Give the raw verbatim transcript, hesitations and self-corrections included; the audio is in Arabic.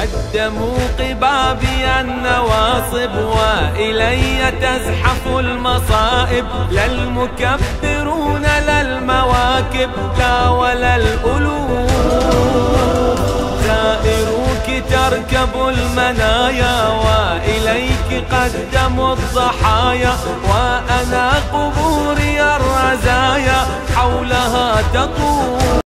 قدموا قبابي النواصب وإلي تزحف المصائب، لا المكبرون لا المواكب لا ولا الألوف، زائروك تركب المنايا وإليك قدموا الضحايا، وأنا قبوري الرزايا حولها تطوف.